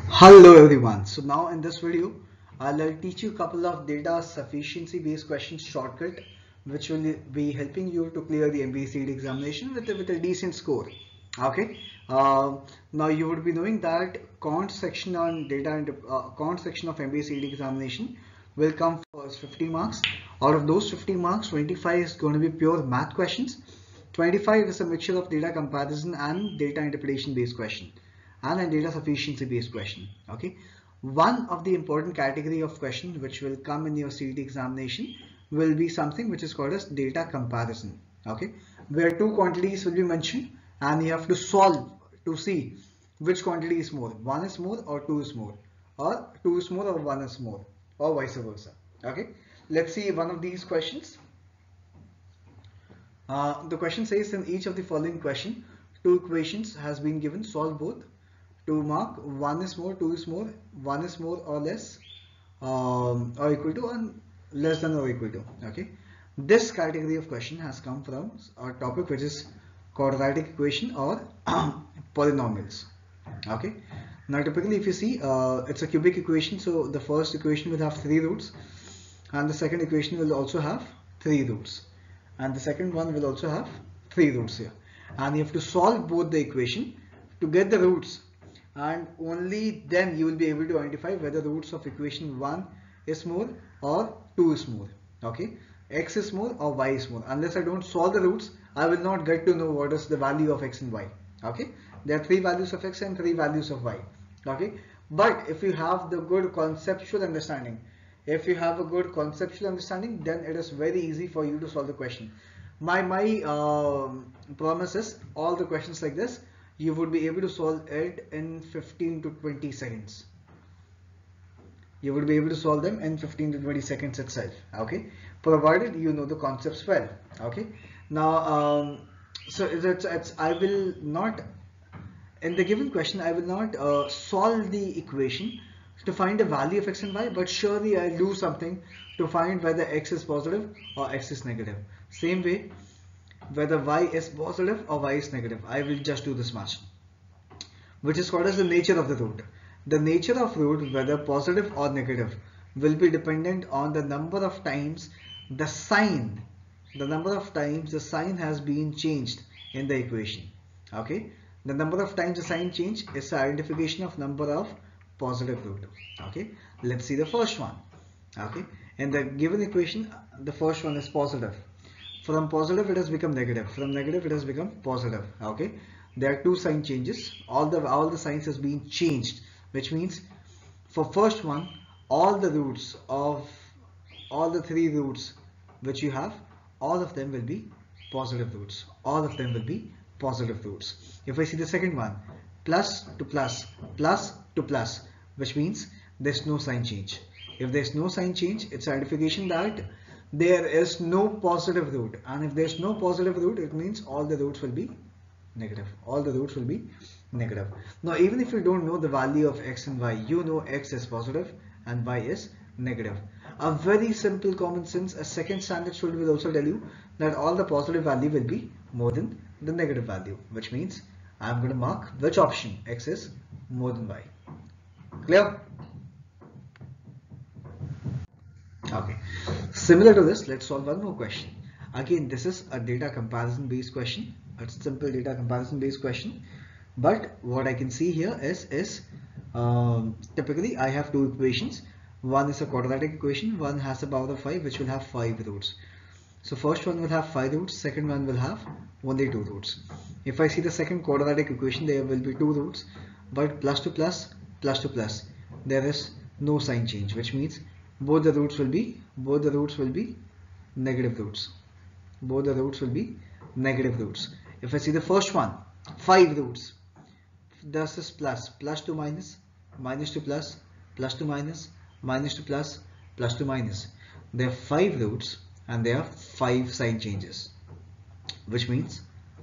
Hello everyone. So now in this video, I'll teach you a couple of data sufficiency based questions shortcut, which will be helping you to clear the MBA examination with a decent score. Okay. Now you would be knowing that count section on data and count section of MBA examination will come first 50 marks. Out of those 50 marks, 25 is going to be pure math questions. 25 is a mixture of data comparison and data interpretation based question and a data sufficiency based question. Okay, one of the important category of question which will come in your CET examination will be something which is called as data comparison. Okay, where two quantities will be mentioned and you have to solve to see which quantity is more, one is more or two is more, or two is more or one is more, or vice versa. Okay, let's see one of these questions. The question says, in each of the following question, two equations has been given, solve both to mark one is more, two is more, one is more or less or equal to, and less than or equal to. Okay, this category of question has come from a topic which is quadratic equation or polynomials. Okay, now typically if you see it's a cubic equation, so the first equation will have three roots and the second equation will also have three roots and the second one will also have three roots here, and you have to solve both the equation to get the roots, and only then you will be able to identify whether the roots of equation 1 is more or 2 is more. Okay, x is more or y is more. Unless I don't solve the roots, I will not get to know what is the value of x and y. Okay, there are three values of x and three values of y. Okay, but if you have the good conceptual understanding, then it is very easy for you to solve the question. My promise is, all the questions like this you would be able to solve it in 15 to 20 seconds. You would be able to solve them in 15 to 20 seconds itself. Okay, provided you know the concepts well. Okay, now so I will not, in the given question I will not solve the equation to find the value of x and y, but surely I'll do something to find whether x is positive or x is negative. Same way, whether y is positive or y is negative, I will just do this much, which is called as the nature of the root. The nature of root, whether positive or negative, will be dependent on the number of times the sign has been changed in the equation. Okay, the number of times the sign change is the identification of number of positive root. Okay, let's see the first one. Okay, in the given equation, the first one is positive. From positive it has become negative, from negative it has become positive. Okay, there are two sign changes, all the signs has been changed, which means for first one, all the roots of all the three roots which you have, all of them will be positive roots. If I see the second one, plus to plus, which means there's no sign change. If there's no sign change, it's identification that there is no positive root, and if there's no positive root, it means all the roots will be negative. Now even if you don't know the value of x and y, you know x is positive and y is negative. A very simple common sense, a second standard student will also tell you that all the positive value will be more than the negative value, which means I'm going to mark which option, x is more than y. Clear? Okay, similar to this, let's solve one more question. Again, this is a data comparison based question. It's a simple data comparison based question, but what I can see here is typically I have two equations. One is a quadratic equation, one has a power of 5 which will have 5 roots. So first one will have 5 roots, second one will have only 2 roots. If I see the second quadratic equation, there will be 2 roots, but plus to plus, there is no sign change, which means both the roots will be negative roots. If I see the first one, 5 roots, this is plus to minus to plus to minus to plus to minus. There are 5 roots and there are 5 sign changes, which means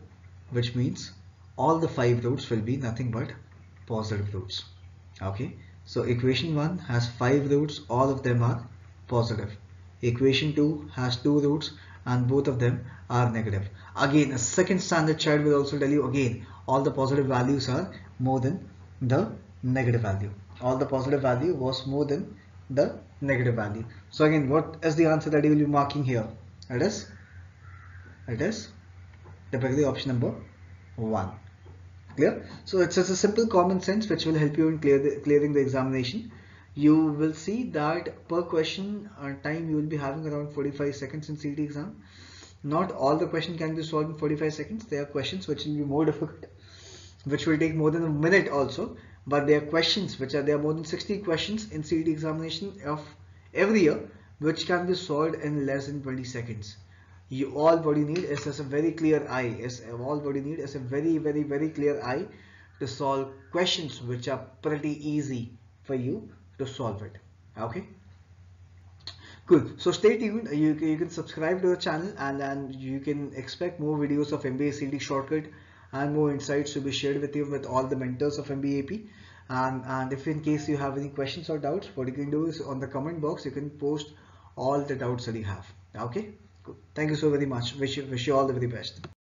all the 5 roots will be nothing but positive roots. Okay, so equation 1 has 5 roots, all of them are positive. Equation 2 has 2 roots and both of them are negative. Again, a second standard child will also tell you, again, all the positive values are more than the negative value, or the positive value was more than the negative value. So again, what is the answer that you will be marking here? It is typically option number 1. Clear? So it's just a simple common sense which will help you in clearing the examination. You will see that per question time you will be having around 45 seconds in CET exam. Not all the question can be solved in 45 seconds. There are questions which will be more difficult, which will take more than a minute also. But there are questions there are more than 60 questions in CET examination of every year which can be solved in less than 20 seconds. All what you need is just a very clear eye. All what you need is a very clear eye to solve questions which are pretty easy for you to solve it. Okay. Good. So stay tuned. You can subscribe to the channel, and you can expect more videos of MBA CET shortcut and more insights to be shared with you with all the mentors of MBA AP. And if in case you have any questions or doubts, what you can do is on the comment box you can post all the doubts that you have. Okay. Good. Thank you so very much. Wish you all the very best.